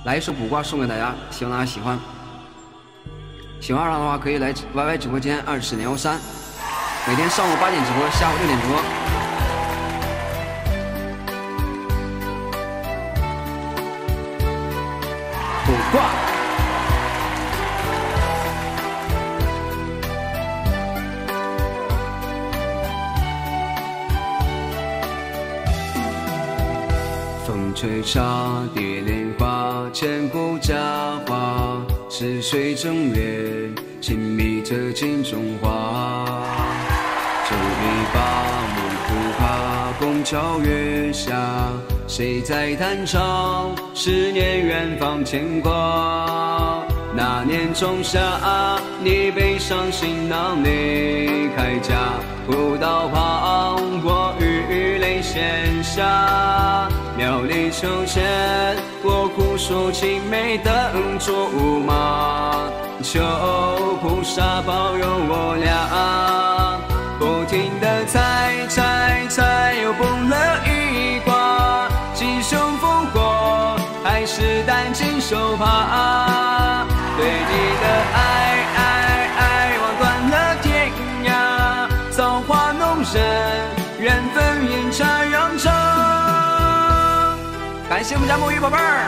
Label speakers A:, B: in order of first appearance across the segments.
A: 来一首卜卦送给大家，希望大家喜欢。喜欢二郎的话，可以来 YY 直播间20.13，每天上午8点直播，下午6点直播。卜卦。 风吹沙蝶莲花，千古佳话。是水正月，亲密着镜中花。周里八木不怕，拱桥月下。谁在弹唱？10年远方牵挂。那年仲夏，你背上行囊离开家，古道旁，我与泪咸下。 庙里秋千，我哭诉青梅等竹马，求菩萨保佑我俩。不停地猜，又卜了一卦，吉凶福祸，还是担惊受怕。对你的爱，望断了天涯，造化弄人，缘分阴差阳错。 感谢我们家木鱼宝贝儿，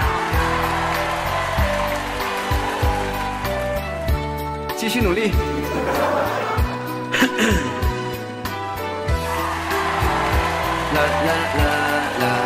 A: 继续努力。啦啦啦啦。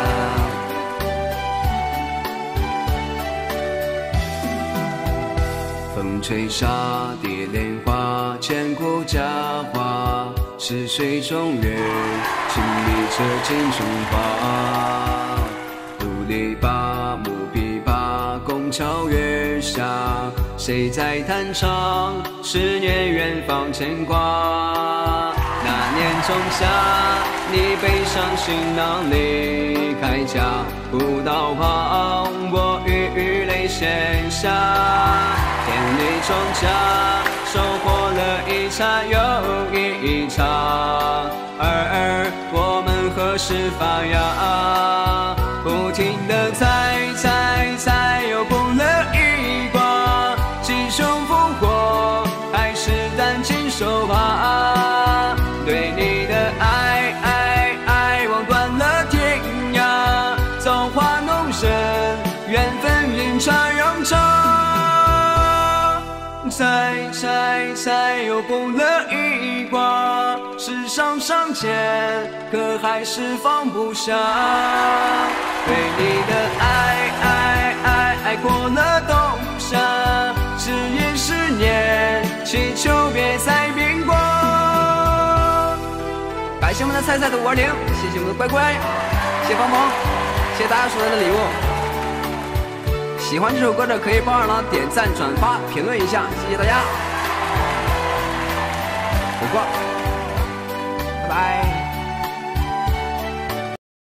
A: 风吹沙蝶莲花，千古佳话。是水中月，亲密着镜中花。 篱笆木琵琶，拱桥月下，谁在弹唱？10年远方牵挂。那年仲夏，你背上行囊离开家，古道旁，我与泪咸下。田里种茶，收获了一茬又一茬，我们何时发芽？ 不停地猜，又卜了一卦，吉凶福祸，还是担惊受怕。对你的爱，望断了天涯，造化弄人，缘分阴差阳错。猜，又卜了一卦，世上相见，可还是放不下。 对你的爱过了冬夏，只因10年，祈求别再变卦。感谢我们的菜菜的520，谢谢我们的乖乖，谢谢芳芳，谢谢大家所有的礼物。喜欢这首歌的可以帮二郎点赞、转发、评论一下，谢谢大家。卜卦，拜拜。